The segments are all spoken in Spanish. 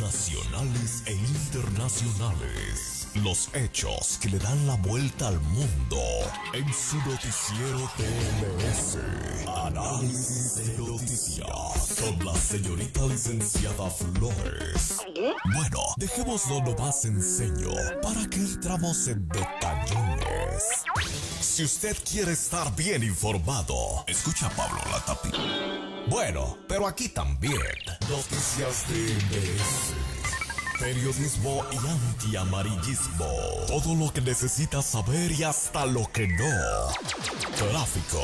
nacionales e internacionales. Los hechos que le dan la vuelta al mundo en su noticiero TMS. Análisis de noticias con la señorita licenciada Flores. Bueno, dejémoslo lo más sencillo para que entramos en detallones. Si usted quiere estar bien informado, escucha a Pablo Latapí. Bueno, pero aquí también. Noticias de MBS. Periodismo y antiamarillismo. Todo lo que necesitas saber y hasta lo que no. Tráfico.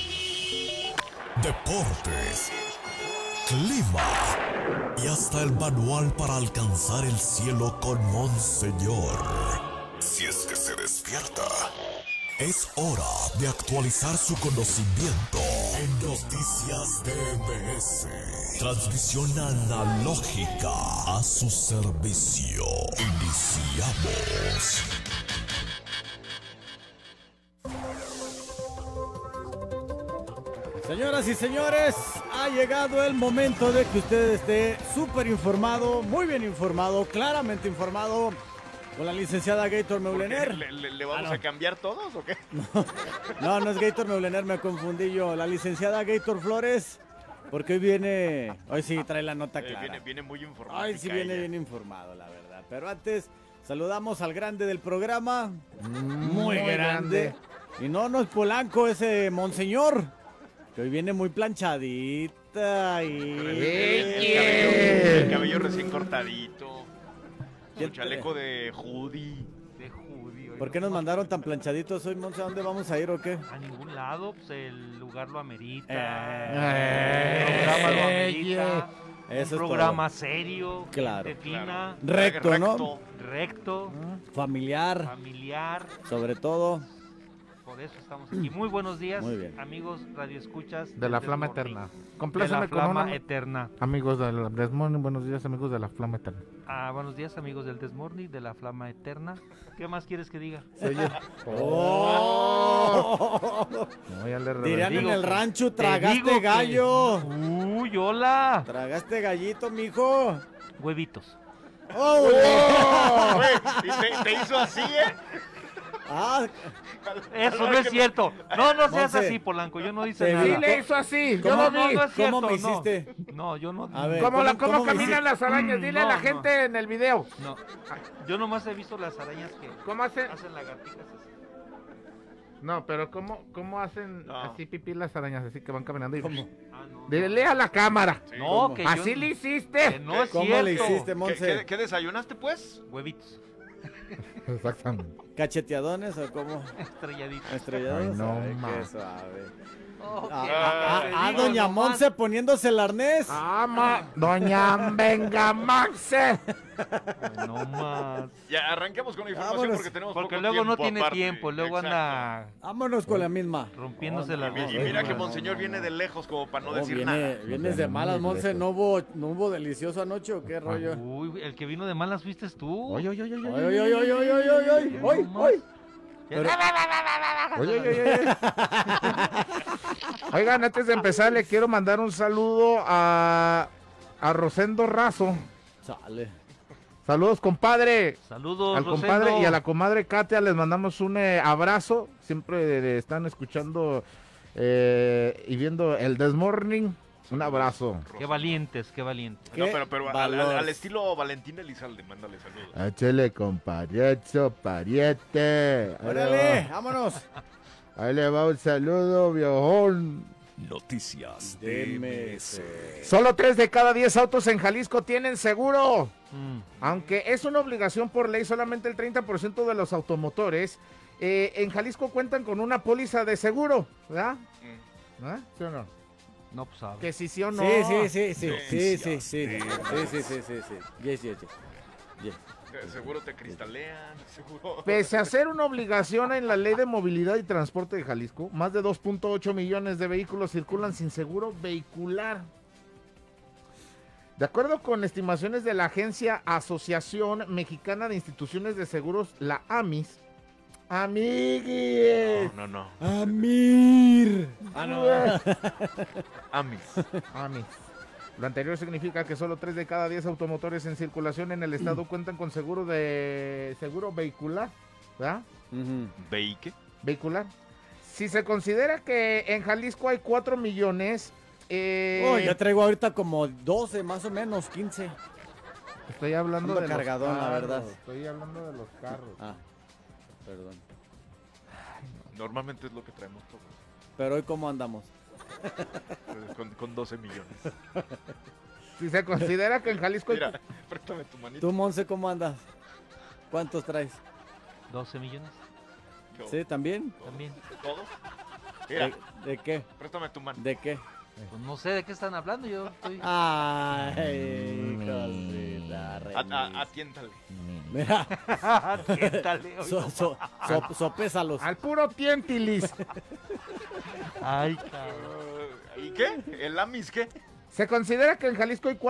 Deportes. Clima. Y hasta el manual para alcanzar el cielo con Monseñor. Si es que se despierta. Es hora de actualizar su conocimiento en Noticias DBS. Transmisión analógica a su servicio. Iniciamos. Señoras y señores, ha llegado el momento de que usted esté súper informado, muy bien informado, claramente informado. Con la licenciada Gator Meulener. ¿Le vamos a cambiar todos o qué? No es Gator Meulener, me confundí yo. La licenciada Gator Flores, porque hoy sí trae la nota clara. Viene muy informado. Hoy sí viene bien informado, la verdad. Pero antes, saludamos al grande del programa. Muy grande. Y no es Polanco, ese Monseñor, que hoy viene muy planchadita y... El cabello recién cortadito. El chaleco de hoodie. ¿Por qué nos mandaron tan planchaditos hoy, Monse? ¿A dónde vamos a ir o qué? A ningún lado, pues el lugar lo amerita. El programa lo amerita. Eso un programa serio, claro, gente fina, recto, ¿no? Recto, familiar, sobre todo. Por eso estamos aquí. Muy buenos días, amigos radioescuchas de la Flama Eterna. Compláceme con una Eterna. Amigos del Desmorning, buenos días, amigos de la Flama Eterna. Buenos días, amigos del Desmorning, de la Flama Eterna. ¿Qué más quieres que diga? Dirían en el rancho, tragaste gallo. Uy, hola. Tragaste gallito, mijo. Huevitos. ¿Te hizo así, Eso no es cierto. No seas así, Polanco. Yo no hice nada. Sí le hizo así. Yo lo vi. No es cierto, ¿Cómo me hiciste? No, yo no. A ver, ¿Cómo caminan las arañas? Dile a la gente en el video. No. Yo nomás he visto las arañas que ¿cómo hacen lagartijas así. No, pero ¿cómo hacen así pipí las arañas? Así que van caminando y... ¿Cómo? Dile a la cámara. Sí. No, que así le hiciste. Que no es ¿Cómo cierto. le hiciste, Monse? ¿Qué desayunaste, pues? Huevitos. Exactamente. ¿Cacheteadones o cómo? Estrelladitos. ¿Estrellados? Ay, no, qué suave. Okay. Doña Monse poniéndose el arnés. Doña Venga Maxe. No más. Ya, arranquemos con la información porque tenemos porque poco luego tiempo no tiene aparte. tiempo, luego anda Vámonos con la misma. rompiéndose las dos. Y mira que Monseñor viene de lejos como para no decir nada. Vienes de malas, Monse. ¿No hubo delicioso anoche o qué rollo? Uy, el que vino de malas fuiste tú. Oye. Oigan, antes de empezar le quiero mandar un saludo a Rosendo Razo. Sale. Saludos, compadre. Saludos, al compadre Rosendo. y a la comadre Katia les mandamos un abrazo. Siempre están escuchando y viendo el Desmorning. Un abrazo. Qué valientes. No, pero al estilo Valentín Elizalde, mándale saludos. Échale, compadre, pariete. Órale, vámonos. Ahí le va un saludo, viejón. Noticias DMS. Solo 3 de cada 10 autos en Jalisco tienen seguro. Aunque es una obligación por ley, solamente el 30% de los automotores en Jalisco cuentan con una póliza de seguro, ¿verdad? ¿Sí o no? No, pues sabe. Que sí o no. Sí. Seguro te cristalean, seguro. Pese a ser una obligación en la Ley de Movilidad y Transporte de Jalisco, más de 2.8 millones de vehículos circulan sin seguro vehicular. De acuerdo con estimaciones de la agencia Asociación Mexicana de Instituciones de Seguros, la AMIS, Amigues. No. Amir. Amis. Amis. Lo anterior significa que solo 3 de cada 10 automotores en circulación en el estado cuentan con seguro vehicular, ¿verdad? ¿Veike? Vehicular. Si se considera que en Jalisco hay 4 millones... ya traigo ahorita como 12, más o menos, 15. Estoy hablando Ando de cargadón, los la carros. verdad. Estoy hablando de los carros. Ah, perdón. Normalmente es lo que traemos todos. Pero hoy, ¿cómo andamos? Con 12 millones. Si se considera que en Jalisco hay... Mira, préstame tu manito. ¿Tú, Monse, cómo andas? ¿Cuántos traes? 12 millones ¿Sí, también? también. ¿Todo? Mira, ¿De qué? préstame tu mano. ¿De qué? Pues no sé de qué están hablando, yo estoy... Ay, cosita, Atiéntale. Mira, Atiéntale, oigo. sopésalos. Al puro tientilis. Ay, cabrón. ¿Y qué? ¿El AMIS qué? Se considera que en Jalisco hay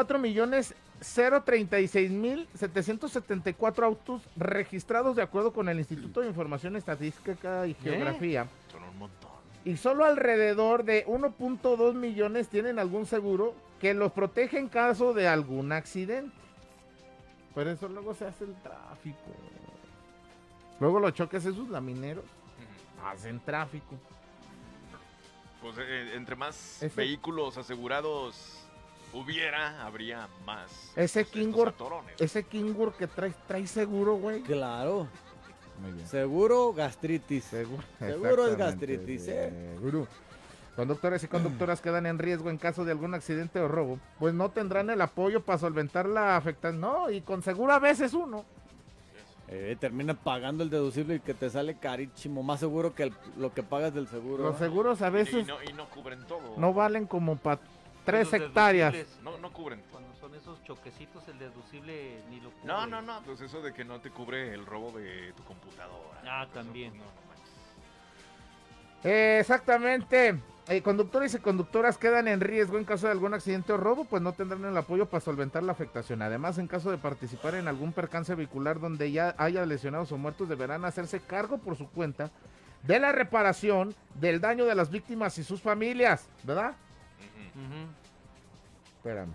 4.036.774 autos registrados de acuerdo con el Instituto de Información Estadística y Geografía. Son un montón. Y solo alrededor de 1.2 millones tienen algún seguro que los protege en caso de algún accidente. Por eso luego se hace el tráfico. Luego los choques esos lamineros hacen tráfico. Pues entre más Ese- vehículos asegurados habría más. Ese estos Kingur, atorones. ese Kingur que trae seguro, güey. Claro. Muy bien. Seguro gastritis. Seguro es exactamente, gastritis, seguro. Conductores y conductoras quedan en riesgo en caso de algún accidente o robo, pues no tendrán el apoyo para solventar la afectación. No, y con seguro a veces uno. Termina pagando el deducible y que te sale carísimo. Más seguro que lo que pagas del seguro. Los seguros a Y veces no cubren todo. no valen como para 3 Esos hectáreas. deducibles, No cubren todo. Cuando son esos choquecitos, el deducible ni lo cubre. No, pues eso de que no te cubre el robo de tu computadora. Ah, Eso, también. pues, no manches. Exactamente. Conductores y conductoras quedan en riesgo en caso de algún accidente o robo, pues no tendrán el apoyo para solventar la afectación. Además, en caso de participar en algún percance vehicular donde ya haya lesionados o muertos, deberán hacerse cargo por su cuenta de la reparación del daño de las víctimas y sus familias, ¿verdad? Ujú. Espérame.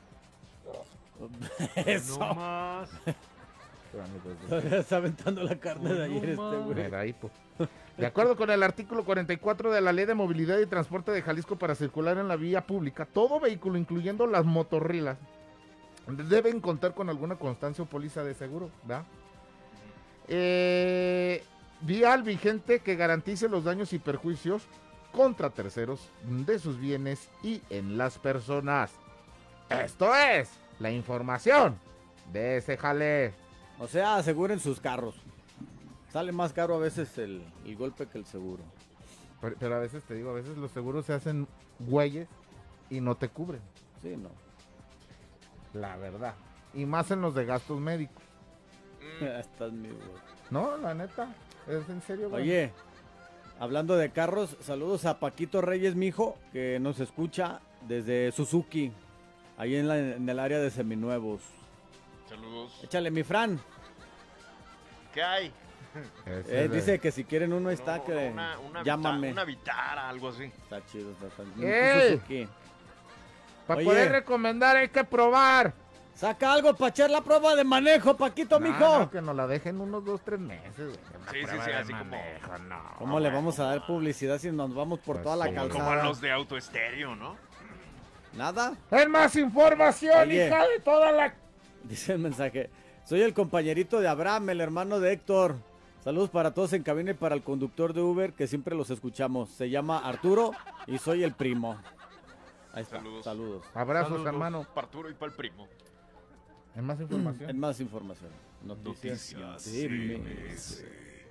Eso. No más. Está aventando la carne de Uy, ayer no este güey. Mira, ahí, po. De acuerdo con el artículo 44 de la Ley de Movilidad y Transporte de Jalisco, para circular en la vía pública, todo vehículo, incluyendo las motorrilas, deben contar con alguna constancia o póliza de seguro, ¿verdad? Vial vigente que garantice los daños y perjuicios contra terceros de sus bienes y en las personas. Esto es la información de ese jale. O sea, aseguren sus carros. Sale más caro a veces el golpe que el seguro. Pero a veces te digo, a veces los seguros se hacen güeyes y no te cubren, Sí, no. la verdad. Y más en los de gastos médicos. Estás mi güey. No, la neta, es en serio, güey. Oye, hablando de carros, saludos a Paquito Reyes, mijo, que nos escucha desde Suzuki, ahí en el área de seminuevos. Saludos. Échale, mi Fran. ¿Qué hay? Dice que si quieren uno está, No, que una llámame. Una Vitara, algo así. Está chido, está ¡Ey! Suzuki. Para Oye. poder recomendar hay que probar. Saca algo para echar la prueba de manejo, Paquito, mijo. No, que nos la dejen unos 2, 3 meses, güey. Una Sí, prueba sí, de así como- manejo, no. ¿Cómo le vamos a dar publicidad si nos vamos por Pues toda la sí. calzada? Como a los de autoestéreo, ¿no? ¿Nada? ¡Es más información, Oye. hija de toda la... Dice el mensaje. Soy el compañerito de Abraham, el hermano de Héctor. Saludos para todos en cabina y para el conductor de Uber que siempre los escuchamos. Se llama Arturo y soy el primo. Ahí está. Saludos. Saludos. Abrazos, Saludos hermano. para Arturo y para el primo. ¿Es más información? En más información. Noticias. Noticias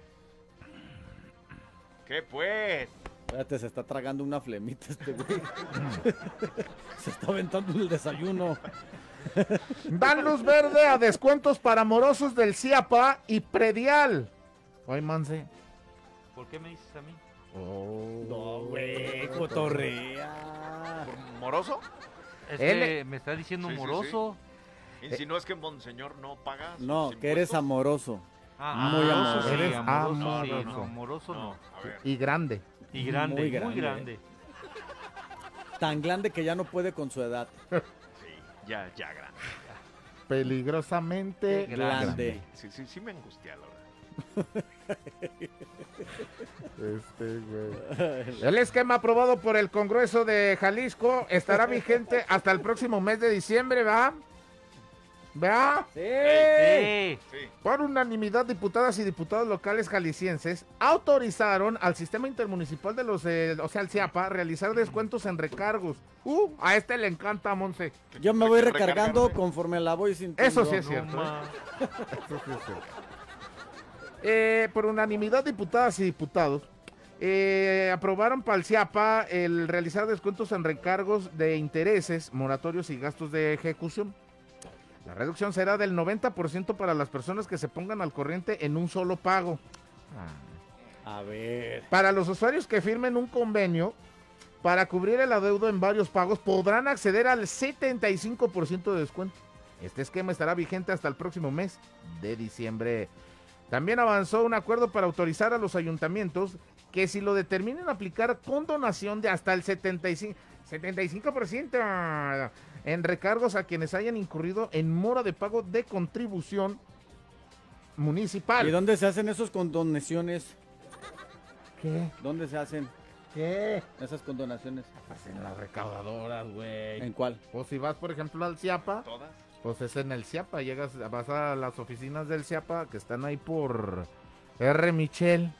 ¿Qué pues? Espérate, se está tragando una flemita este güey. Se está aventando el desayuno. Dan luz verde a descuentos para morosos del CIAPA y predial. Oye, Manse. ¿Por qué me dices a mí? No, güey, cotorrea. ¿Por moroso? Es Él- que me está diciendo Sí, sí, moroso. ¿Insinúas que Monseñor no paga sus No, que eres impuestos? amoroso. Ah, Muy amoroso, amoroso. sí, Eres amoroso, sí, amoroso. no, amoroso no. A ver. Y grande. Y grande, Muy muy grande. grande. Tan grande que ya no puede con su edad. Ya grande. Peligrosamente grande. Sí me angustia, la verdad. Güey. El esquema aprobado por el Congreso de Jalisco estará vigente hasta el próximo mes de diciembre, ¿va? ¿Va? Sí. Por unanimidad, diputadas y diputados locales jaliscienses autorizaron al Sistema Intermunicipal de los, o sea, al CIAPA, a realizar descuentos en recargos. A este le encanta, Monse. Yo me voy recargando conforme la voy sintiendo. Eso sí es cierto. Eso sí es cierto. Por unanimidad, diputadas y diputados aprobaron para el CIAPA el realizar descuentos en recargos de intereses, moratorios y gastos de ejecución. La reducción será del 90% para las personas que se pongan al corriente en un solo pago. A ver. Para los usuarios que firmen un convenio para cubrir el adeudo en varios pagos, podrán acceder al 75% de descuento. Este esquema estará vigente hasta el próximo mes de diciembre. También avanzó un acuerdo para autorizar a los ayuntamientos que si lo determinen aplicar con donación de hasta el 75% en recargos a quienes hayan incurrido en mora de pago de contribución municipal. ¿Y dónde se hacen esos condonaciones? ¿Qué? ¿Dónde se hacen ¿Qué? esas condonaciones? Pues en las recaudadoras, güey. ¿En cuál? Pues si vas, por ejemplo, al CIAPA, ¿Todas? pues es en el CIAPA. Vas a las oficinas del CIAPA que están ahí por R. Michel.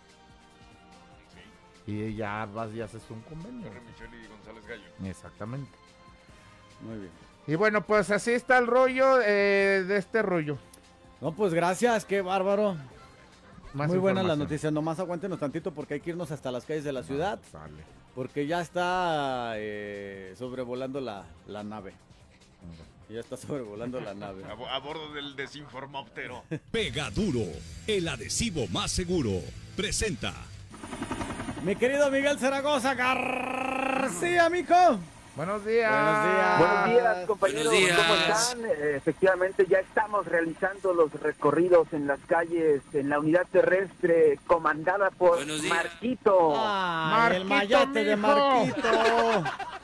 Y ya vas y haces un convenio. R. Michel y González Gallo. Exactamente. Muy bien. Y bueno, pues así está el rollo de este rollo. No, pues gracias, qué bárbaro. Más Muy buenas las información. noticias, nomás aguántenos tantito porque hay que irnos hasta las calles de la ciudad, Sale. porque ya está sobrevolando la nave. Ya está sobrevolando la nave. A bordo del desinformóptero. Pega Duro, el adhesivo más seguro. Presenta. Mi querido Miguel Zaragoza García, mijo. Buenos días. Buenos días. Buenos días, compañeros. Buenos días. ¿Cómo están? Efectivamente, ya estamos realizando los recorridos en las calles, en la unidad terrestre comandada por Buenos días. Marquito. Ay, el Marquito, mayate de mijo. Marquito.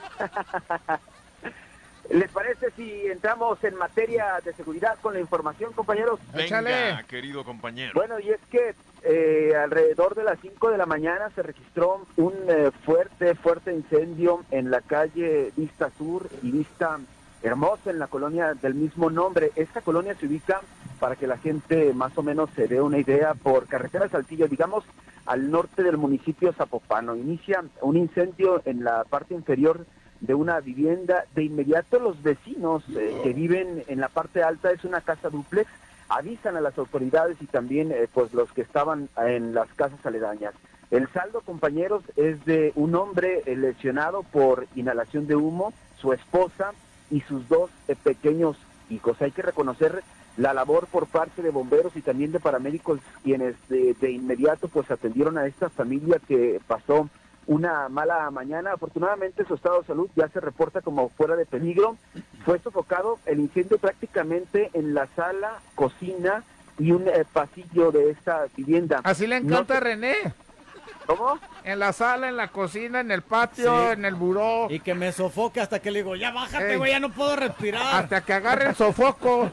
¿Les parece si entramos en materia de seguridad con la información, compañeros? Échale. Venga, querido compañero. Bueno, y es que alrededor de las 5 de la mañana se registró un fuerte incendio en la calle Vista Sur y Vista Hermosa, en la colonia del mismo nombre. Esta colonia se ubica, para que la gente más o menos se dé una idea, por carretera Saltillo, digamos, al norte del municipio Zapopano. Inicia un incendio en la parte inferior de una vivienda. De inmediato los vecinos que viven en la parte alta, es una casa dúplex, avisan a las autoridades y también pues los que estaban en las casas aledañas. El saldo, compañeros, es de un hombre lesionado por inhalación de humo, su esposa y sus dos pequeños hijos. Hay que reconocer la labor por parte de bomberos y también de paramédicos, quienes de inmediato pues atendieron a esta familia que pasó una mala mañana. Afortunadamente su estado de salud ya se reporta como fuera de peligro. Fue sofocado el incendio prácticamente en la sala, cocina y un pasillo de esta vivienda. Así le encanta No a René. ¿Cómo? En la sala, en la cocina, en el patio, Sí. en el buró. Y que me sofoque hasta que le digo, ya bájate, Ey. güey, ya no puedo respirar. Hasta que agarre el sofoco.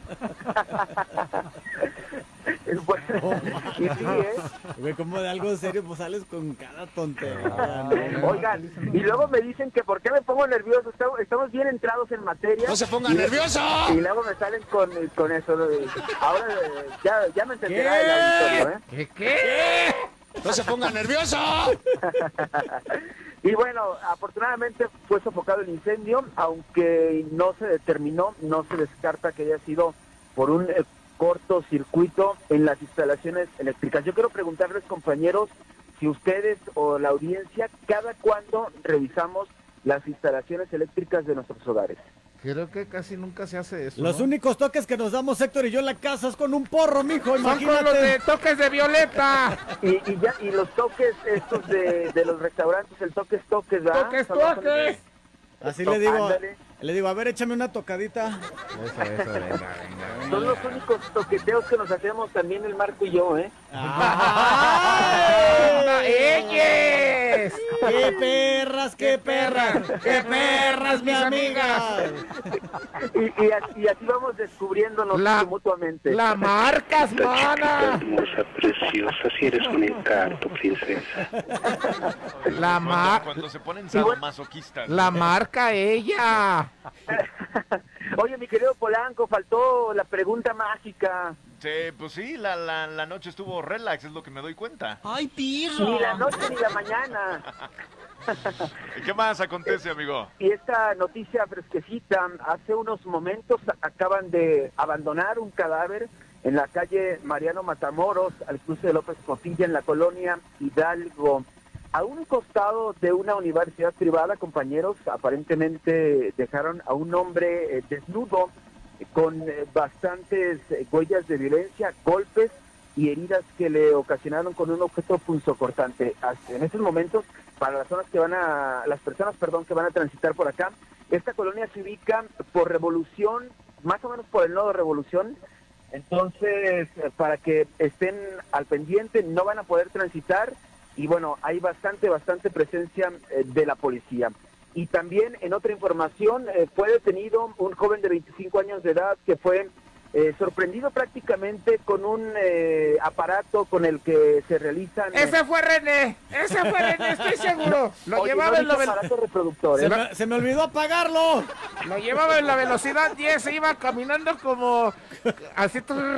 Bueno, y sí, Güey, como de algo serio, pues sales con cada tontería, ¿no? Oigan, y luego me dicen que por qué me pongo nervioso. Estamos bien entrados en materia. ¡No se ponga Y- nervioso! Y luego me salen con eso. Ahora ya me entenderá ¿Qué? el auditorio, ¿eh? ¿Qué? ¡No se ponga nervioso! Y bueno, afortunadamente fue sofocado el incendio, aunque no se determinó, no se descarta que haya sido por un cortocircuito en las instalaciones eléctricas. Yo quiero preguntarles, compañeros, si ustedes o la audiencia, ¿cada cuándo revisamos las instalaciones eléctricas de nuestros hogares? Creo que casi nunca se hace eso. Los ¿no? únicos toques que nos damos Héctor y yo en la casa es con un porro, mijo, Son con los de imagínate. toques de violeta. Y los toques estos de los restaurantes, el toques, ¿verdad? Toques, Son los- toques. Así le digo, Ándale. Le digo, a ver, échame una tocadita. Eso, venga. Son los únicos toqueteos que nos hacemos también el Marco y yo, ¿eh? ¡Ellas! ¡Qué perras, qué perras! ¡Qué perras, mi amiga! Y así vamos descubriéndonos mutuamente. ¡La marcas, mana! Hermosa, preciosa, si eres un encanto, princesa. Cuando se ponen sadomasoquistas. La marca ella. Oye, mi querido Polanco, faltó la pregunta mágica. Sí, pues sí, la noche estuvo relax, es lo que me doy cuenta. ¡Ay, pirro! Ni la noche ni la mañana. ¿Y qué más acontece, amigo? Y esta noticia fresquecita, hace unos momentos acaban de abandonar un cadáver en la calle Mariano Matamoros, al cruce de López Portilla, en la colonia Hidalgo. A un costado de una universidad privada, compañeros, aparentemente dejaron a un hombre desnudo con bastantes huellas de violencia, golpes y heridas que le ocasionaron con un objeto punzocortante. En estos momentos, para las personas que van a transitar por acá, esta colonia se ubica por Revolución, más o menos por el nodo Revolución. Entonces, para que estén al pendiente, no van a poder transitar. Y bueno, hay bastante presencia de la policía. Y también, en otra información, fue detenido un joven de 25 años de edad que fue sorprendido prácticamente con un aparato con el que se realizan... ¡Ese fue René, estoy seguro! Lo Oye, llevaba no en la aparato reproductor, Se me olvidó apagarlo. Lo llevaba en la velocidad 10, se iba caminando como... así...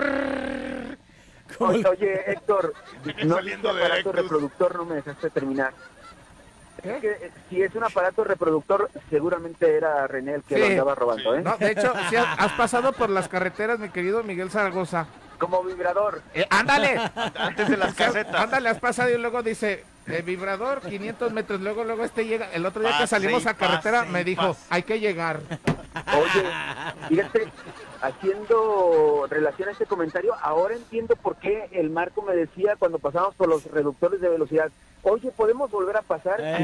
Oye, Héctor, no saliendo es de aparato Erectus. reproductor, no me dejaste terminar. ¿Qué? Es que si es un aparato reproductor, seguramente era René el que lo andaba robando, ¿eh? No, de hecho, sí has pasado por las carreteras, mi querido Miguel Zaragoza. Como vibrador. ¡Ándale! Antes de las casetas. Ándale, has pasado y luego dice, vibrador, 500 metros, luego llega. El otro día que salimos a carretera me dijo, hay que llegar. Oye, fíjate, haciendo relación a este comentario, ahora entiendo por qué el Marco me decía cuando pasamos por los reductores de velocidad, oye, ¿podemos volver a pasar? Yo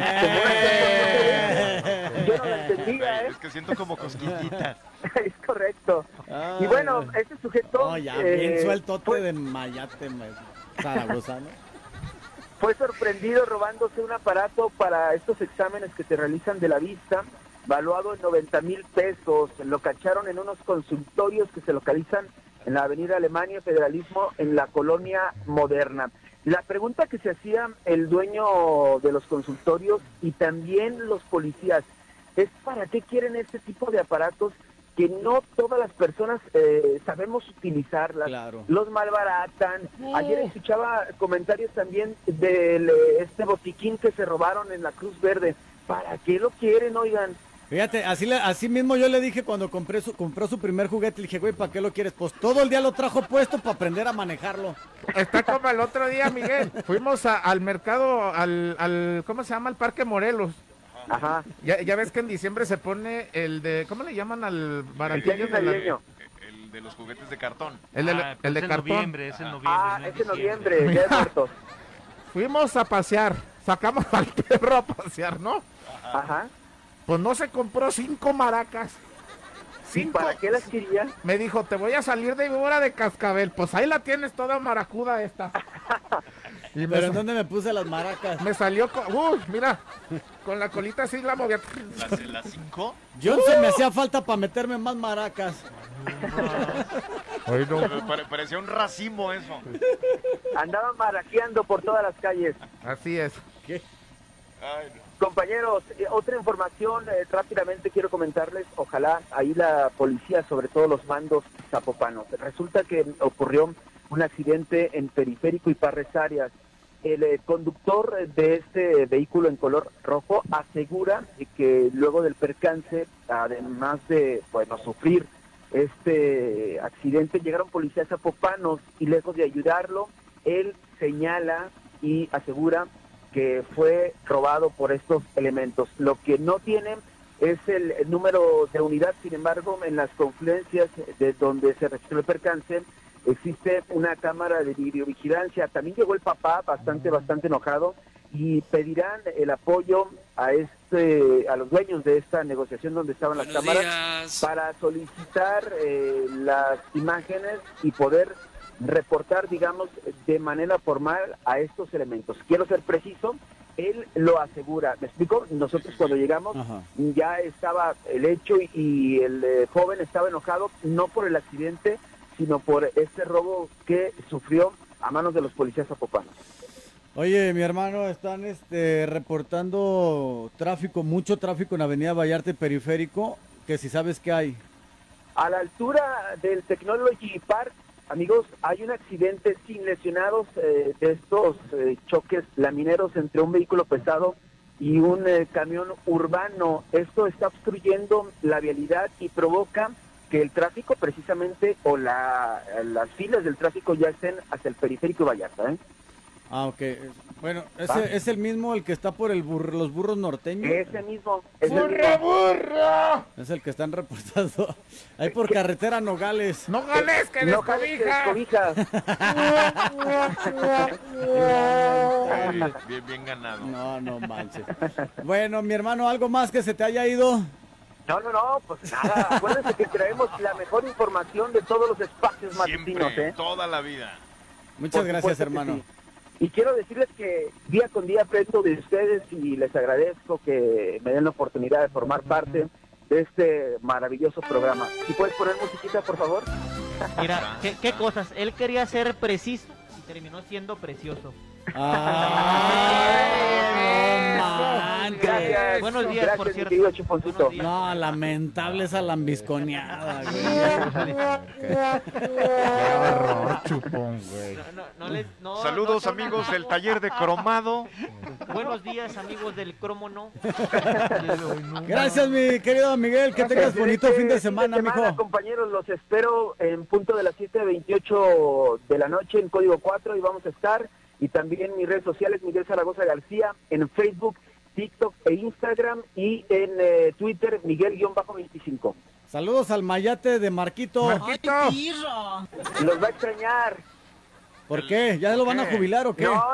no lo entendía, ¿eh? Es que siento como cosquillitas. Es correcto. Y bueno, este sujeto... bien sueltote de mayate, Zaragoza, ¿no? Fue sorprendido robándose un aparato para estos exámenes que te realizan de la vista, valuado en 90,000 pesos. Lo cacharon en unos consultorios que se localizan en la avenida Alemania, Federalismo, en la colonia Moderna. La pregunta que se hacía el dueño de los consultorios y también los policías es ¿para qué quieren este tipo de aparatos que no todas las personas sabemos utilizarlas? Claro. Los malbaratan. Ayer escuchaba comentarios también de este botiquín que se robaron en la Cruz Verde. ¿Para qué lo quieren, oigan? Fíjate, así mismo yo le dije cuando compró su primer juguete, le dije, güey, ¿para qué lo quieres? Pues todo el día lo trajo puesto para aprender a manejarlo. Está como el otro día, Miguel. Fuimos al mercado, al ¿cómo se llama? El Parque Morelos. Ajá. Ya ves que en diciembre se pone el de, ¿cómo le llaman al baratillo? El navideño. El de los juguetes de cartón. El de cartón. Noviembre, es en noviembre. Ah, no es en noviembre, diciembre. Día de Muertos. Fuimos a pasear, sacamos al perro a pasear, ¿no? Ajá. Pues no se compró 5 maracas. ¿Y para qué las quería? Me dijo, te voy a salir de víbora de cascabel. Pues ahí la tienes toda maracuda esta. Y Pero ¿en dónde me puse las maracas? me salió con... mira, con la colita así la movía. ¿Las 5? Johnson me hacía falta para meterme más maracas. Ay, no. Parecía un racimo eso. Andaban maraqueando por todas las calles. Así es. ¿Qué? Ay, no. Compañeros, otra información, rápidamente quiero comentarles, ojalá ahí la policía, sobre todo los mandos zapopanos. Resulta que ocurrió un accidente en Periférico y Parres Arias. El conductor de este vehículo en color rojo asegura que luego del percance, además de sufrir este accidente, llegaron policías zapopanos y lejos de ayudarlo, él señala y asegura que fue robado por estos elementos. Lo que no tienen es el número de unidad, sin embargo, en las confluencias de donde se registró el percance, existe una cámara de videovigilancia. También llegó el papá bastante enojado y pedirán el apoyo a los dueños de esta negociación donde estaban las cámaras para solicitar las imágenes y poder reportar, digamos, de manera formal a estos elementos. Quiero ser preciso, él lo asegura. ¿Me explico? Nosotros cuando llegamos ya estaba el hecho y el joven estaba enojado no por el accidente, sino por este robo que sufrió a manos de los policías zapopanos. Oye, mi hermano, están reportando tráfico, mucho tráfico en Avenida Vallarta y Periférico, que si sabes qué hay. A la altura del Technology Park, amigos, hay un accidente sin lesionados de estos choques lamineros entre un vehículo pesado y un camión urbano. Esto está obstruyendo la vialidad y provoca que el tráfico precisamente o las filas del tráfico ya estén hacia el Periférico y Vallarta, ¿eh? Ah, ok. Bueno, ese es el mismo, el que está por los burros norteños. Ese mismo. ¡Burro! Es el que están reportando. Ahí por carretera Nogales. ¡Nogales, que descobija! Bien ganado. No manches. Bueno, mi hermano, ¿algo más que se te haya ido? No, pues nada. Acuérdense que traemos la mejor información de todos los espacios matutinos, Siempre, toda la vida. Muchas gracias, hermano. Sí. Y quiero decirles que día con día aprendo de ustedes y les agradezco que me den la oportunidad de formar parte de este maravilloso programa. Si puedes poner musiquita, por favor. Mira, qué cosas. Él quería ser preciso y terminó siendo precioso. Gracias. Buenos días, por cierto. Chuponcito. No, lamentable esa lambisconeada, güey. ¡Qué horror, Chupón, güey! Saludos, amigos del taller de cromado. Buenos días, amigos del cromo, ¿no? Gracias, mi querido Miguel. Que tengas bonito fin de semana, mijo. Compañeros, los espero en punto de las 7:28 de la noche en Código 4 y vamos a estar. Y también mis redes sociales, Miguel Zaragoza García, en Facebook, TikTok e Instagram, y en Twitter, Miguel-25. Saludos al mayate de Marquito. ¡Marquito! Los va a extrañar. ¿Por qué? ¿Ya lo van a jubilar o qué? No.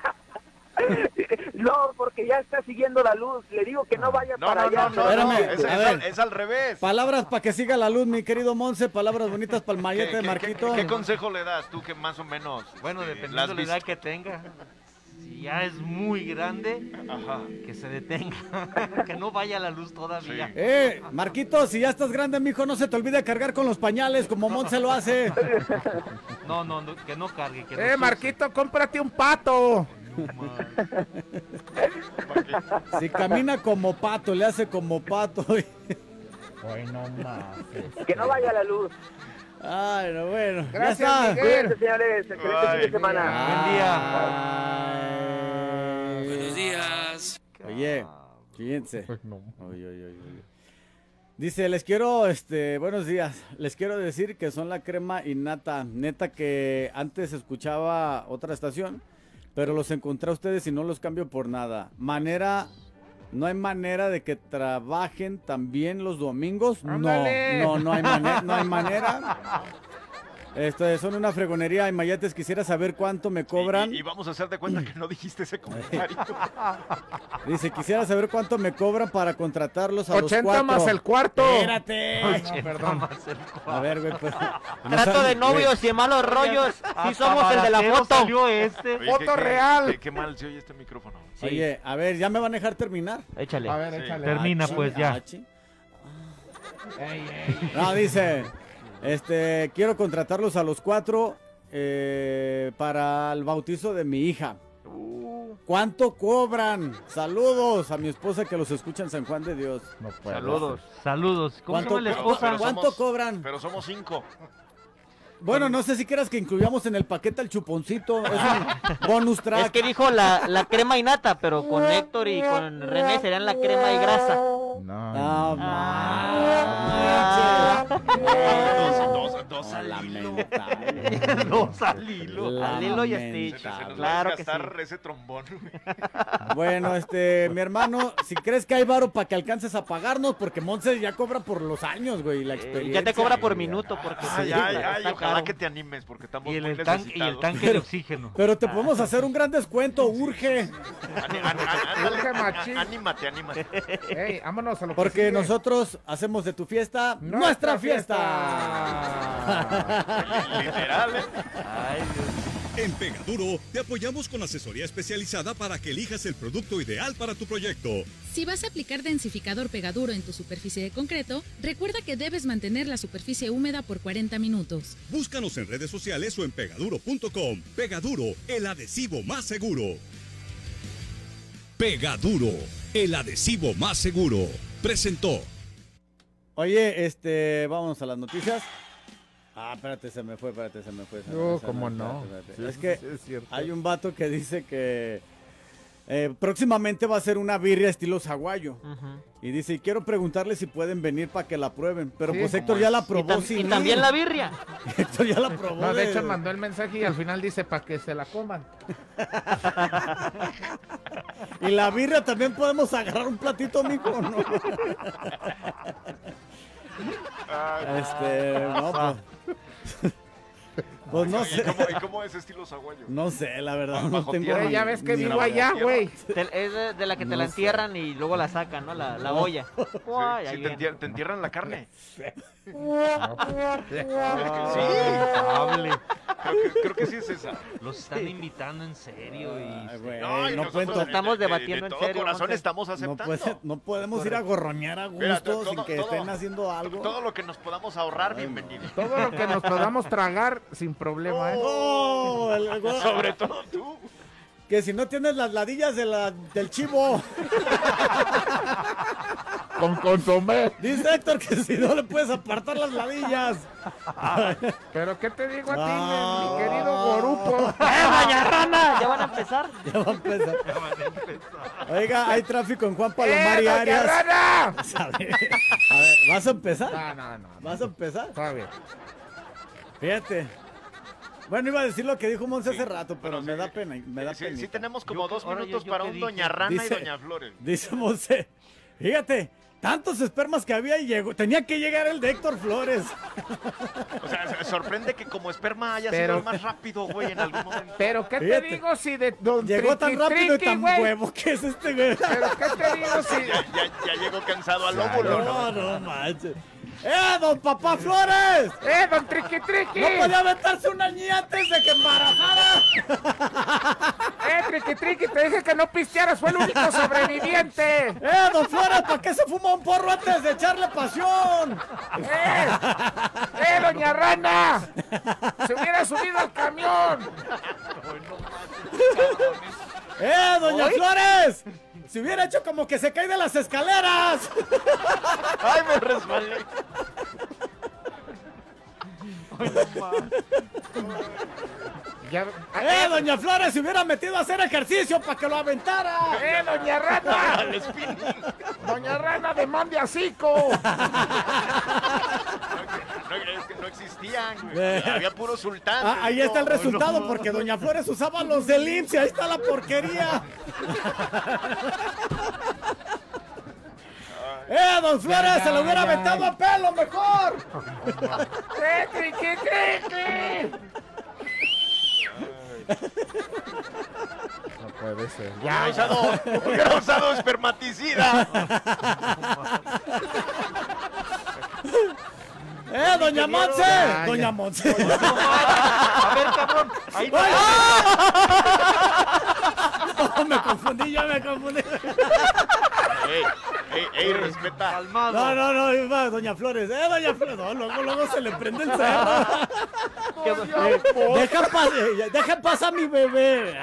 No, porque ya está siguiendo la luz. Le digo que no vaya para allá. Espérame, es al revés. Palabras para que siga la luz, mi querido Monse. Palabras bonitas para el mayete de Marquito. ¿Qué consejo le das tú que más o menos? Bueno, dependiendo de la edad que tenga. Si ya es muy grande, que se detenga. Que no vaya a la luz todavía. Sí. Marquito, si ya estás grande, mijo, no se te olvide cargar con los pañales como Monse lo hace. No, que no cargue. Que no Marquito, cómprate un pato. Si camina como pato, le hace como pato. Ay, no más. Que no vaya a la luz. Ay, no, bueno. Gracias, ya está. Cuídense, señores. Excelente fin de semana. Buen día. Buenos días. Oye, fíjense. No. Oye. Dice, buenos días. Les quiero decir que son la crema y nata. Neta que antes escuchaba otra estación, pero los encontré a ustedes y no los cambio por nada. No hay manera de que trabajen también los domingos. ¡Ándale! No hay manera. Son una fregonería y mayates. Quisiera saber cuánto me cobran. Y vamos a hacer de cuenta que no dijiste ese comentario. Dice, quisiera saber cuánto me cobran para contratarlos a los 80 más el cuarto. Espérate. No, perdón. A ver, güey, pues. Trato de novios y malos rollos. Si somos el de la foto. Oye, Foto real. Qué mal se oye este micrófono. Sí. Oye, a ver, ¿ya me van a dejar terminar? Échale. A ver, échale. Termina, pues, ya. No, dice, quiero contratarlos a los 4 para el bautizo de mi hija. ¿Cuánto cobran? Saludos a mi esposa que los escucha en San Juan de Dios. No puedo. Saludos. ¿Cómo se llama la esposa? ¿Cuánto cobran? Pero somos 5. Bueno, no sé si quieras que incluyamos en el paquete al chuponcito. Es un bonus track. Es que dijo la crema y nata, pero con Héctor y con René serían la crema y grasa. No. No, Dos al hilo. Dos al hilo. Al hilo y Stitch. Se nos Claro va a que gastar sí. ese trombón. Bueno, mi hermano, si crees que hay varo para que alcances a pagarnos, porque Monse ya cobra por los años, güey, la experiencia. Ya te cobra por minuto porque Ay, está ojalá caro. que te animes, porque estamos Y muy el necesitados. tanque de oxígeno. Pero te podemos hacer un gran descuento, urge. Urge machín. Anímate. Ey, vámonos a lo que Porque sigue. nosotros hacemos de tu fiesta nuestra fiesta. Literal, ¿eh? Ay, Dios. En Pegaduro te apoyamos con asesoría especializada para que elijas el producto ideal para tu proyecto. Si vas a aplicar densificador Pegaduro en tu superficie de concreto, recuerda que debes mantener la superficie húmeda por 40 minutos. Búscanos en redes sociales o en pegaduro.com. Pegaduro, el adhesivo más seguro. Pegaduro, el adhesivo más seguro. Presentó. Oye, vámonos a las noticias. Espérate, se me fue. No, cómo no. Espérate. Es que Sí, es cierto. hay un vato que dice que próximamente va a ser una birria estilo saguayo. Y dice, y quiero preguntarle si pueden venir para que la prueben. Pero Sí, pues ¿cómo Héctor ya la probó Y sin también ir. la birria. Héctor ya la probó. No, de hecho mandó el mensaje y al final dice para que se la coman. Y la birria también podemos agarrar un platito, mijo, ¿no? No, pues. Pues no sé. ¿Y cómo es estilo saguayo? No sé, la verdad, no Bajo tengo. tierra. Güey, ya ves que ni- vivo allá, güey. Es de la que te No la sé. entierran y luego la sacan, ¿no? La olla. Uy, ahí Sí, viene. te entierran la carne. Sí, creo que sí es esa. Los están invitando en serio. Ay, güey, Ay, no nosotros pueden to- Estamos debatiendo de en todo serio, corazón Monse. estamos no, aceptando. no podemos ir a gorroñar a gusto Mira, todo- sin que todo- estén haciendo algo. Todo lo que nos podamos ahorrar, bienvenido. Todo lo que nos podamos tragar sin problema, ¿eh? Oh, Sobre todo tú. que si no tienes las ladillas del chivo. Con consomé. Dice Héctor que si no le puedes apartar las ladillas. Pero ¿qué te digo a ti, Ah. mi querido Gorupo? ¡Doña Rana! ¿Ya van a empezar? Ya va a empezar. Oiga, hay tráfico en Juan Palomar y doña Arias. Rana! A ver, ¿vas a empezar? No. ¿Vas a empezar? Está bien. Fíjate. Bueno, iba a decir lo que dijo Monse hace rato, pero me da pena. Sí, tenemos como 2 ahora minutos yo para qué un dije. Doña Rana Dice- y Doña Flores. Dice Monse, fíjate, tantos espermas que había y llegó. Tenía que llegar el de Héctor Flores. O sea, sorprende que como esperma haya Pero- sido el más rápido, güey, en algún momento. Pero ¿qué Fíjate. te digo si de Don Llegó tan Triqui rápido y Triqui, tan güey? huevo que es este güey. Pero ¿qué te digo si... Ya llegó cansado al óvulo, ¿no? No manches. Don Papá Flores! Don Triqui Triqui! ¡No podía aventarse una niña antes de que embarazara! Triqui Triqui, te dije que no pistearas, fue el único sobreviviente. Don Flores, ¿para qué se fuma un porro antes de echarle pasión? Doña Rana! Se hubiera subido al camión. Doña Flores! Si hubiera hecho como que se cae de las escaleras. ¡Ay, me resbalé! Ya... Doña Flores, se hubiera metido a hacer ejercicio para que lo aventara. Doña Rana! Al spinning. Doña Rana, demande a Zico. Es que no existían, güey. Había puro sultán. Ahí está el resultado, porque Doña Flores usaba los del IMSS y ahí está la porquería. Don Flores, se lo hubiera aventado a pelo mejor. Triqui Triqui! No puede ser. Hubiera usado espermaticida. Doña Monse. Doña Monse. A ver, cabrón. Ahí no. No, me confundí, yo me confundí. Ey, respeta. Calmado. No, iba Doña Flores. Doña Flores. No, luego se le prende el cerro. Deja pasar a mi bebé.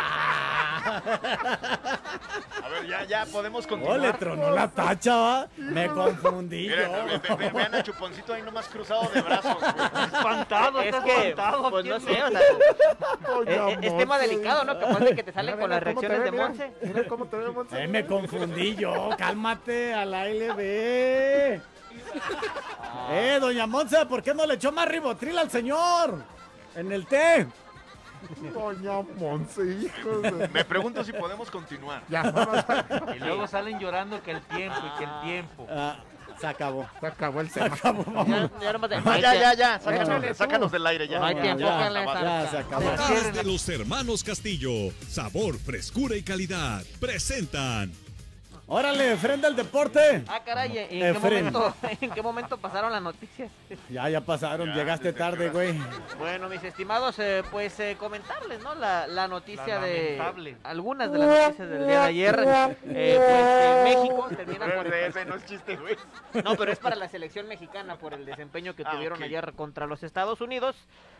A ver, ya podemos continuar. Le tronó la tacha, ¿va? Me confundí yo. Miren, vean a Chuponcito ahí nomás cruzado de brazos, güey. Espantado, Es está que, espantado. pues no ¿quién sé, o sea, es tema delicado, ¿no? Capaz de que te salen con las reacciones de Monse. Mira cómo te ve, Monse. Me confundí yo. Cálmate a la LB. Doña Monse, ¿por qué no le echó más ribotril al señor? En el té. Doña Monse, hijo de... Me pregunto si podemos continuar. Ya, vamos Y luego salen llorando que el tiempo y que el tiempo. Se acabó. Se acabó el tema. Ya. Sácanos del aire ya. No hay tiempo. Ya se acabó. Podcast de los hermanos Castillo. Sabor, frescura y calidad. Presentan. Órale, Efren del deporte. Caray, ¿en qué momento pasaron las noticias? Ya pasaron, llegaste tarde, güey. Bueno, mis estimados, pues comentarles, ¿no? La noticia lamentable. algunas de las noticias del día de ayer. México termina con... Ese no es chiste, güey. No, pero es para la selección mexicana por el desempeño que tuvieron ok. ayer contra los Estados Unidos.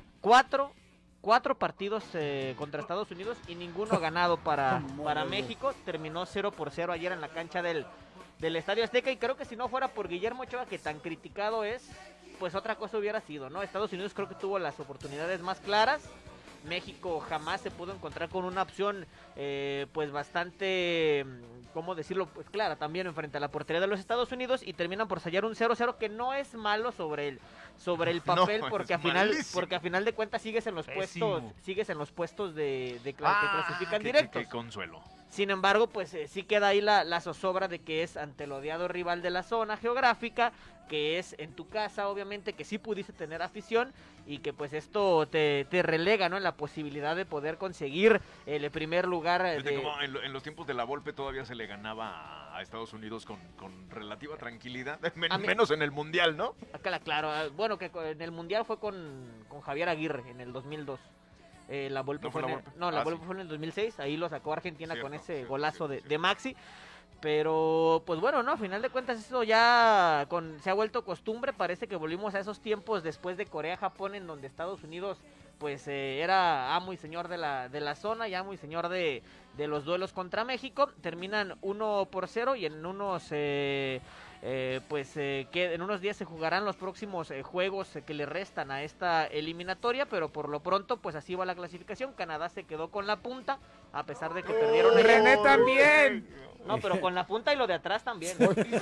Cuatro partidos contra Estados Unidos y ninguno ganado para México. Terminó 0-0 ayer en la cancha del Estadio Azteca, y creo que si no fuera por Guillermo Ochoa, que tan criticado es, pues otra cosa hubiera sido, ¿no? Estados Unidos creo que tuvo las oportunidades más claras. México jamás se pudo encontrar con una opción pues bastante, ¿cómo decirlo? Pues clara también enfrente a la portería de los Estados Unidos, y terminan por sellar un 0-0 que no es malo sobre el papel, No, porque es a final de cuentas sigues en los puestos de que clasifican qué directos. Qué consuelo. Sin embargo, pues sí queda ahí la zozobra de que es ante el odiado rival de la zona geográfica, que es en tu casa, obviamente, que sí pudiste tener afición, y que pues esto te relega, ¿no? En la posibilidad de poder conseguir el primer lugar. Como en los tiempos de la Volpe todavía se le ganaba a Estados Unidos con relativa tranquilidad, menos en el Mundial, ¿no? Claro, bueno, que en el Mundial fue con Javier Aguirre en el 2002. La Volpe fue en el 2006, ahí lo sacó Argentina con ese golazo de Maxi. Pero, pues bueno, ¿no? A final de cuentas eso ya se ha vuelto costumbre. Parece que volvimos a esos tiempos después de Corea-Japón, en donde Estados Unidos pues era amo y señor de la zona, y amo y señor de los duelos contra México. Terminan 1-0, y en unos en unos días se jugarán los próximos juegos que le restan a esta eliminatoria, pero por lo pronto pues así va la clasificación. Canadá se quedó con la punta, a pesar de que perdieron ayer. René también. No, pero con la punta y lo de atrás también.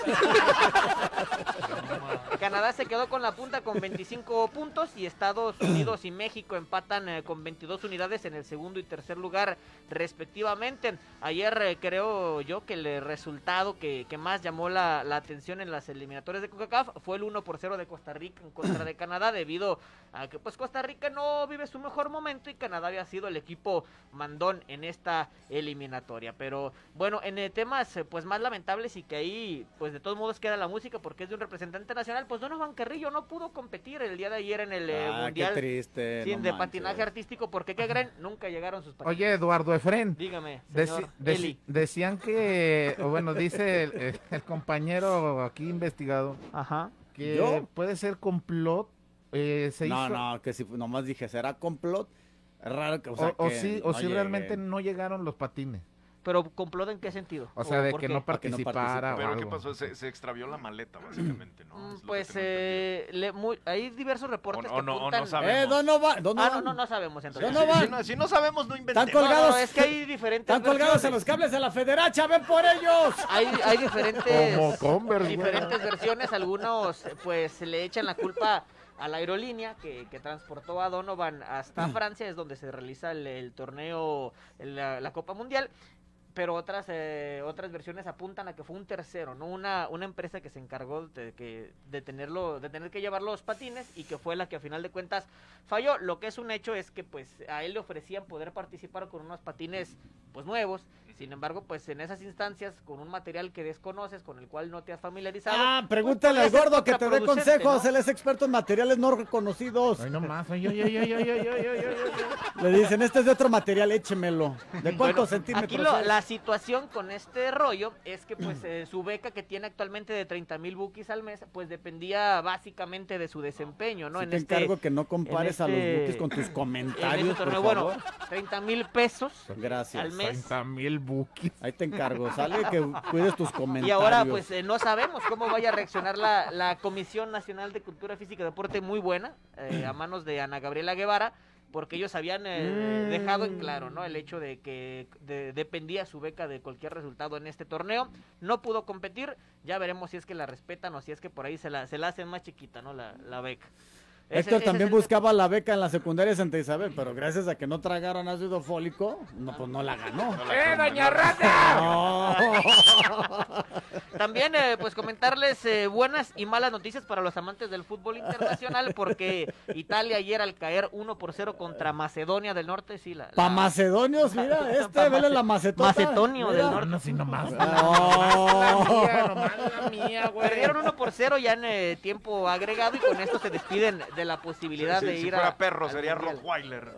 Canadá se quedó con la punta con 25 puntos, y Estados Unidos y México empatan con 22 unidades en el segundo y tercer lugar respectivamente. Ayer creo yo que el resultado que más llamó la atención en las eliminatorias de CONCACAF fue el 1-0 de Costa Rica en contra de Canadá, debido a que pues Costa Rica no vive su mejor momento y Canadá había sido el equipo mandón en esta eliminatoria. Pero bueno, en temas pues más lamentables, y que ahí pues de todos modos queda la música porque es de un representante nacional, pues Donovan Carrillo no pudo competir el día de ayer en el Mundial. Qué triste, sí, de patinaje artístico, porque ¿qué creen? Nunca llegaron sus patines. Oye, Eduardo Efren. Dígame, señor Eli. Decían que, o bueno, dice el compañero aquí investigado, que puede ser complot. No, que si nomás dije, ¿será complot? Es raro que, o si realmente no llegaron los patines. ¿Pero complot en qué sentido? O sea, de que no participara. Pero ¿qué pasó? Se extravió la maleta, básicamente, ¿no? Pues hay diversos reportes que no apuntan... sabemos. No sabemos entonces. Si no sabemos, no inventemos. Están colgados. Es que hay diferentes Están colgados en los cables de la Federacha, ¡ven por ellos! Hay diferentes... Como Converse, diferentes versiones. Algunos pues le echan la culpa a la aerolínea que transportó a Donovan hasta Francia, es donde se realiza el torneo, la Copa Mundial. Pero otras versiones apuntan a que fue un tercero, no una empresa que se encargó de tener que llevar los patines, y que fue la que a final de cuentas falló. Lo que es un hecho es que pues a él le ofrecían poder participar con unos patines pues nuevos. Sin embargo, pues en esas instancias, con un material que desconoces, con el cual no te has familiarizado. Pregúntale al gordo que te dé consejos, ¿no? Él es experto en materiales no reconocidos. Ay, no más. Le dicen, este es de otro material, échemelo. ¿De cuántos centímetros? Aquí la situación con este rollo es que pues su beca, que tiene actualmente de 30,000 bukis al mes, pues dependía básicamente de su desempeño, ¿no? Sí, te encargo que no compares a los bukis con tus comentarios, por favor. Bueno, 30,000 pesos. Gracias. Al mes. 30,000 bukis. Ahí te encargo, sale que cuides tus comentarios. Y ahora pues no sabemos cómo vaya a reaccionar la Comisión Nacional de Cultura Física y Deporte, muy buena, a manos de Ana Gabriela Guevara, porque ellos habían dejado en claro, ¿no? El hecho de que dependía su beca de cualquier resultado en este torneo. No pudo competir, ya veremos si es que la respetan o si es que por ahí se la hacen más chiquita, ¿no? La beca. Héctor también buscaba la beca en la secundaria Santa Isabel, pero gracias a que no tragaron ácido fólico, no, pues no la ganó. doña Rata! No. También, pues comentarles buenas y malas noticias para los amantes del fútbol internacional, porque Italia ayer al caer 1-0 contra Macedonia del Norte, sí, Pa' macedonios, mira, vele la macetota. Macedonio del Norte. No, sí, nomás. No. La mía, güey. Perdieron 1-0 ya en tiempo agregado y con esto se despiden de la posibilidad de ir si fuera a perro sería Rottweiler.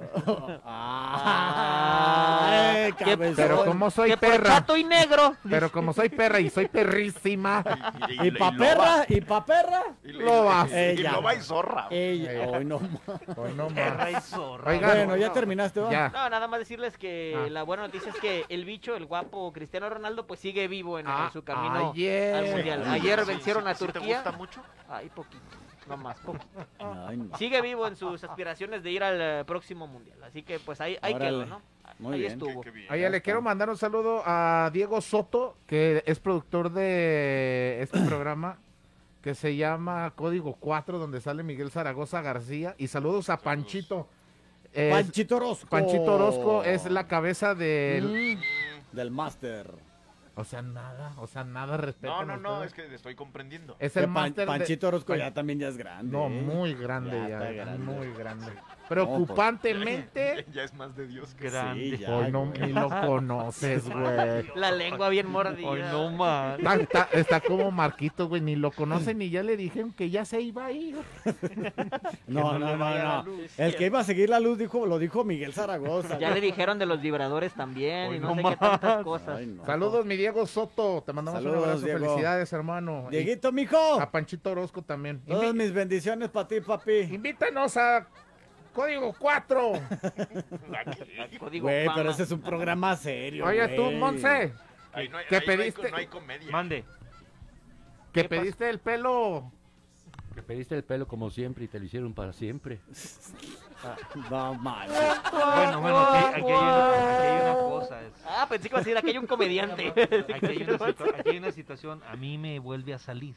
Pero como soy que por perra. chato y negro. Pero como soy perra y soy perrísima. Y pa' perra, lo vas. Y lo va y zorra. Hoy no más. Perra y zorra. Oigan, Bueno, ya terminaste, ¿va? Ya. No, nada más decirles que la buena noticia es que el bicho, el guapo Cristiano Ronaldo, pues sigue vivo en su camino al Mundial. Ayer vencieron a Turquía. ¿Te gusta mucho? Ay, poquito. No más, poquito. Ay, no. Sigue vivo en sus aspiraciones de ir al próximo Mundial. Así que pues ahí quedó, ¿no? Muy ahí bien. estuvo. Qué bien. Oye, le quiero mandar un saludo a Diego Soto, que es productor de este programa, que se llama Código 4, donde sale Miguel Zaragoza García. Y saludos a Panchito. Panchito Orozco. Panchito Orozco es la cabeza del... Del máster. O sea, nada respeto. No, es que estoy comprendiendo. Es el máster Panchito Orozco ya también ya es grande. No, muy grande Ya está grande. muy grande. Preocupantemente... Ya es más de Dios que Grande. Sí, ya, Hoy no güey. ni lo conoces, güey. La lengua bien mordida. Hoy no más. Está como Marquito, güey, ni lo conocen ni ya le dijeron que ya se iba a ir. No. El que iba a seguir la luz lo dijo Miguel Zaragoza. Ya le dijeron de los vibradores también Hoy y no no sé más. qué tantas cosas. Ay, no. Saludos, mi Diego Soto. Te mandamos Saludos, un abrazo. Diego. Felicidades, hermano. Dieguito, Y mijo. a Panchito Orozco también. Todas mis bendiciones para ti, papi. Invítanos a Código 4. Código Güey, Fama. pero ese es un programa serio. Oye, tú, güey. Monse, Ahí no hay, ¿qué ahí no hay- pediste? no hay comedia. Mande. que ¿Qué pediste el pelo. Que pediste el pelo como siempre y te lo hicieron para siempre. No manches. Bueno, aquí hay una cosa. Ah, pensé que iba a decir, aquí hay un comediante. Aquí hay una situación. A mí me vuelve a salir.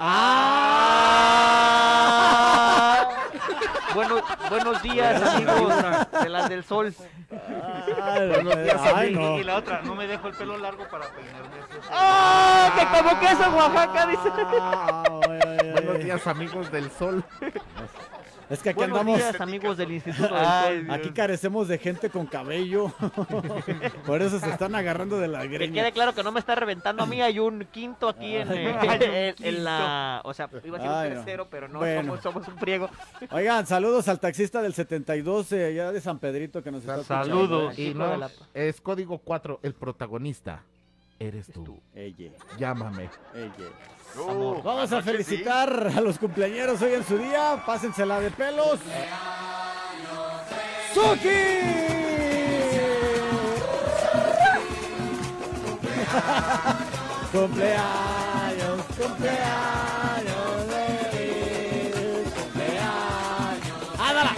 Buenos días, amigos de las del sol. Ay, no. Y la otra, no me dejo el pelo largo para peinarme. ¡Ah! Que como queso en Oaxaca, dice. Buenos días, amigos del sol. Es que aquí Buenos andamos. días, amigos del Instituto del Ay, Sol. Aquí carecemos de gente con cabello. Por eso se están agarrando de la Que greña. quede claro que no me está reventando a mí, hay un quinto aquí en la... O sea, iba a ser Ay, un no. tercero, pero no, Bueno. somos un friego. Oigan, saludos al taxista del 72 allá de San Pedrito que nos está escuchando. Saludos. Y Hijo no, de la- es Código 4, el protagonista. Eres tú. Ella. Llámame. Vamos a anoche felicitar a los cumpleañeros hoy en su día. Pásensela de pelos. ¡Suki! Cumpleaños, cumpleaños de cumpleaños. ¡Ándala!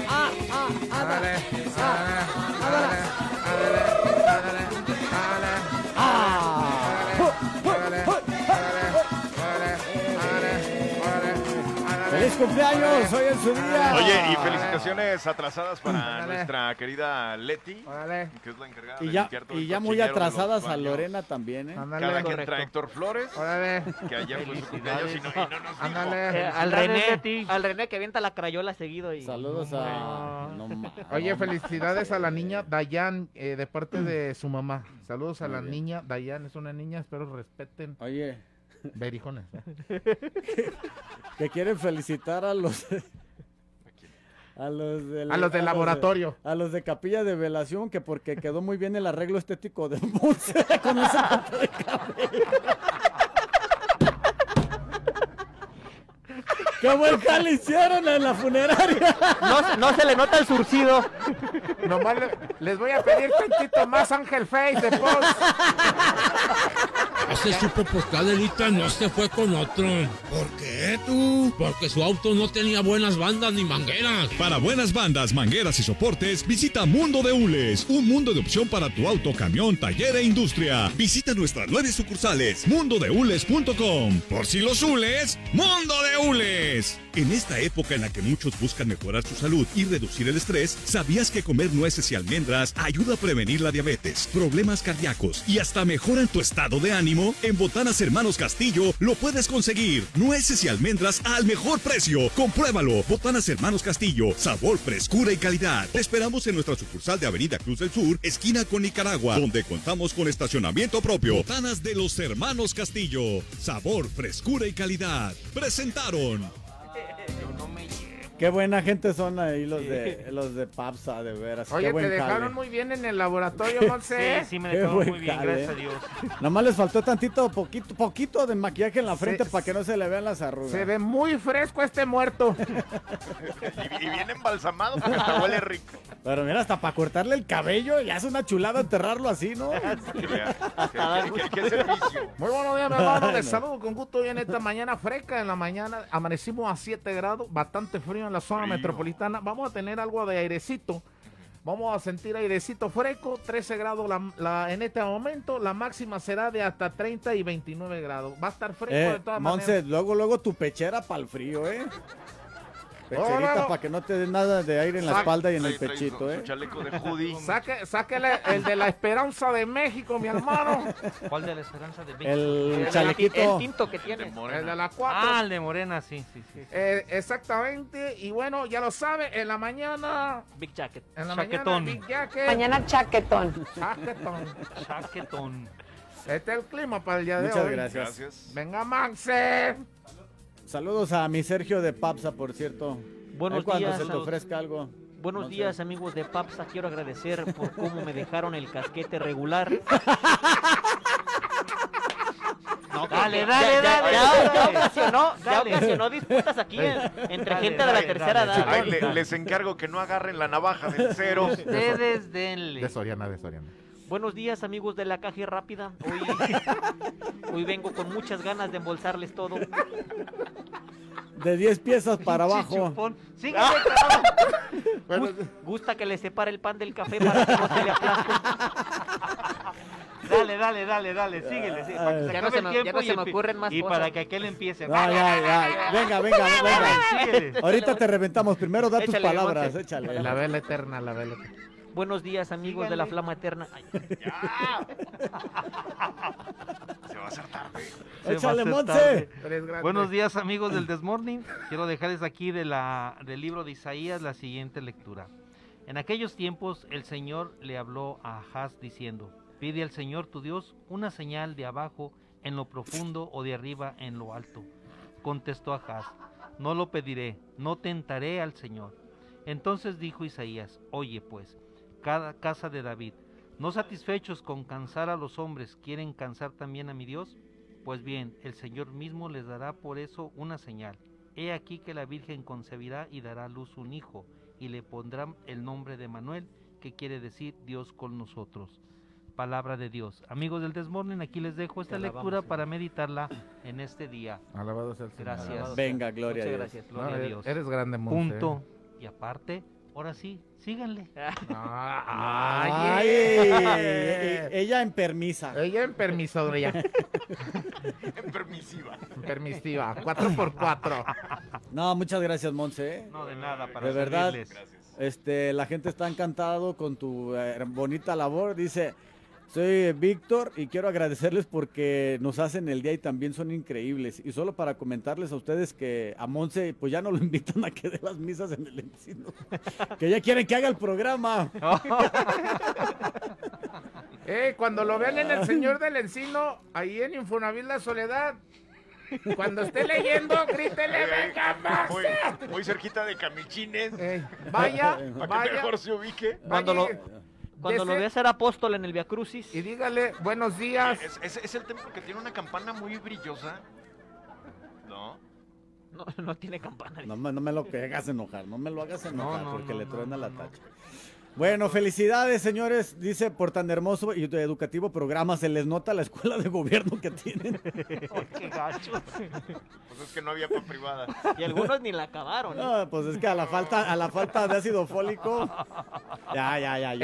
¡Feliz cumpleaños! Hoy en su día. Oye, y felicitaciones atrasadas para nuestra querida Leti, que es la encargada de limpiar todo el Y ya muy cochinero de los atrasadas a baños. Lorena también, ¿eh? Cada quien trae Héctor Flores, Órale. que ayer fue su cumpleaños y no nos dijo. Ándale. Al René que avienta la crayola seguido. Y... Saludos a... No, Oye, felicidades a la niña Dayan de parte de su mamá. Saludos a la niña Dayan, es una niña, espero respeten. Oye, Berijones. que quieren felicitar a los... A los del laboratorio. A los de Capilla de Velación, que porque quedó muy bien el arreglo estético de Monse con ese corte de cabello. ¡Qué buen jale hicieron en la funeraria! No se le nota el surcido. Nomás les voy a pedir tantito más Ángel Face de post. Ya se supo por qué Adelita no se fue con otro. ¿Por qué tú? Porque su auto no tenía buenas bandas ni mangueras. Para buenas bandas, mangueras y soportes, visita Mundo de Hules, un mundo de opción para tu auto, camión, taller e industria. Visita nuestras 9 sucursales, mundodehules.com. Por si los hules, Mundo de Hules. En esta época en la que muchos buscan mejorar su salud y reducir el estrés, ¿sabías que comer nueces y almendras ayuda a prevenir la diabetes, problemas cardíacos y hasta mejoran tu estado de ánimo? En Botanas Hermanos Castillo lo puedes conseguir. Nueces y almendras al mejor precio. Compruébalo. Botanas Hermanos Castillo. Sabor, frescura y calidad. Te esperamos en nuestra sucursal de Avenida Cruz del Sur, esquina con Nicaragua, donde contamos con estacionamiento propio. Botanas de los Hermanos Castillo. Sabor, frescura y calidad. Presentaron. Qué buena gente son ahí los de Papsa, de veras. Oye, qué buen te dejaron jale. muy bien en el laboratorio, Monse. Sí, me Qué dejaron buen muy bien, jale. gracias a Dios. Nomás les faltó poquito de maquillaje en la frente para que no se le vean las arrugas. Se ve muy fresco este muerto. Y bien embalsamado porque hasta huele rico. Pero mira, hasta para cortarle el cabello ya es una chulada enterrarlo así, ¿no? ¿Qué servicio? Muy buenos días, mi hermano. Les saludo con gusto hoy en esta mañana fresca. En la mañana amanecimos a 7 grados, bastante frío en la zona metropolitana. Vamos a tener algo de airecito. Vamos a sentir airecito fresco, 13 grados en este momento. La máxima será de hasta 30 y 29 grados. Va a estar fresco de todas Monse, maneras. luego tu pechera para el frío, ¿eh? Pecherita no. para que no te dé nada de aire en la espalda y en el Trae pechito, su chaleco de hoodie. Sáquele el de la Esperanza de México, mi hermano. ¿Cuál de la Esperanza de México? El chalequito. El tinto que tiene. El de la 4. Ah, el de Morena, sí. Exactamente. Y bueno, ya lo sabe, en la mañana. Big Jacket. En la Chaquetón. mañana, Big Jacket. Mañana chaquetón. Chaquetón. Este es el clima para el día de Muchas hoy. gracias. Venga, Maxe. Saludos a mi Sergio de Papsa, por cierto. Buenos Ahí cuando días. se te ofrezca algo. Buenos Monse. días, amigos de Papsa. Quiero agradecer por cómo me dejaron el casquete regular. No, Dale. Ya ocasionó disputas aquí entre gente de la tercera edad. Ay, les encargo que no agarren la navaja del cero. Ustedes denle. De Soriana. Buenos días, amigos de la caja rápida. Hoy vengo con muchas ganas de embolsarles todo. De 10 piezas para abajo. Chichupón. Síguele, Gusta que le separe el pan del café para que no se le aplaste. Dale, síguele. Para que se Ya no acabe se el me- tiempo ya no se me ocurren más y cosas. para que aquel empiece. No, ya. Venga. Síguele. Ahorita te reventamos. Primero da tus Échale, palabras. Monse. Échale. La vela eterna. Buenos días, amigos de la Flama Eterna. Ay, Se va a hacer tarde. Se Échale, va a hacer Monse. tarde. Buenos días, amigos del Desmorning. Quiero dejarles aquí del libro de Isaías la siguiente lectura. En aquellos tiempos el Señor le habló a Ahaz diciendo: pide al Señor tu Dios una señal de abajo en lo profundo o de arriba en lo alto. Contestó Ahaz: no lo pediré, no tentaré al Señor. Entonces dijo Isaías: oye pues, cada casa de David, ¿no satisfechos con cansar a los hombres, quieren cansar también a mi Dios? Pues bien, el Señor mismo les dará por eso una señal. He aquí que la Virgen concebirá y dará a luz un hijo, y le pondrán el nombre de Manuel, que quiere decir Dios con nosotros. Palabra de Dios. Amigos del Desmorning, aquí les dejo esta lectura para meditarla en este día. Alabado sea el Señor. Gracias. Venga, gloria a muchas Dios. gracias. Gloria a Dios. Eres grande, Monse. Punto. Y aparte, ahora sí, síganle. Ay, ella en permisa. Ella en permiso, En permisiva. permisiva. 4x4. No, muchas gracias, Monse. No, de nada, para De verdad, servirles. la gente está encantado con tu bonita labor. Dice, soy Víctor y quiero agradecerles porque nos hacen el día y también son increíbles. Y solo para comentarles a ustedes que a Monse pues ya no lo invitan a que dé las misas en el Encino. Que ya quieren que haga el programa. Cuando lo vean en El Señor del Encino, ahí en Infonavit La Soledad, cuando esté leyendo, grítele, venga, más. Muy cerquita de Camichines. Vaya, Para que mejor se ubique. Cuando lo vea ser apóstol en el Via Crucis. Y dígale, buenos días. Es el templo que tiene una campana muy brillosa. ¿No? No tiene campana. No me lo hagas enojar, no me lo hagas enojar No, porque le truena la no. tacha. Bueno, felicidades, señores. Dice, por tan hermoso y educativo programa, se les nota la escuela de gobierno que tienen. Qué gacho. Pues es que no había para privada. Y algunos ni la acabaron. No, pues es que a la falta de ácido fólico. Ya. Ya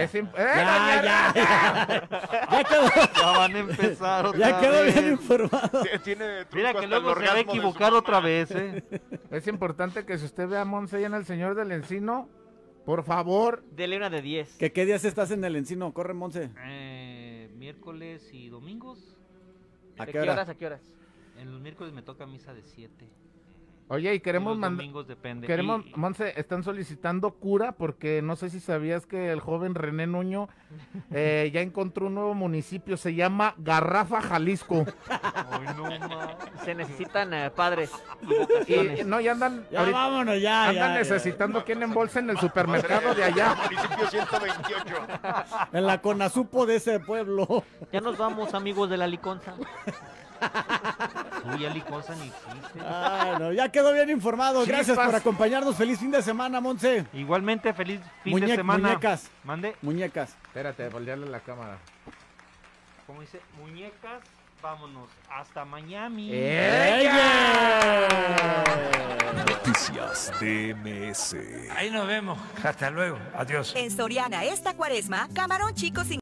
quedó. Ya van a empezar otra Ya quedó vez. bien informado. Tiene Mira truco que hasta el luego se va a orgasmo de su equivocar mamá. otra vez, ¿eh? Es importante que si usted ve a Monse allá en el Señor del Encino, por favor. Dele una de 10. ¿Qué días estás en el Encino? Corre, Monse. Miércoles y domingos. ¿A ¿De qué qué hora? horas a qué horas? En los miércoles me toca misa de 7. Oye, y queremos los mandar. domingos depende. Queremos, Y- Monse, están solicitando cura porque no sé si sabías que el joven René Nuño ya encontró un nuevo municipio, se llama Garrafa, Jalisco. Ay, no, ma. Se necesitan padres y Y vocaciones. no, ya andan, Ya ahorita vámonos, ya. andan ya. necesitando quien embolse en el supermercado de allá. Municipio 128. En la Conasupo de ese pueblo. Ya nos vamos, amigos de la Liconza. Uy, Aliconza ni existe. Ay, no, ya quedó bien informado. Gracias Chispas. por acompañarnos. Feliz fin de semana, Monse. Igualmente, feliz fin de semana. Muñecas. Mande, Muñecas. Espérate, voltearle la cámara. como dice, muñecas, vámonos hasta Miami. Noticias DMS. Ahí nos vemos. Hasta luego. Adiós. En Soriana esta Cuaresma, camarón chico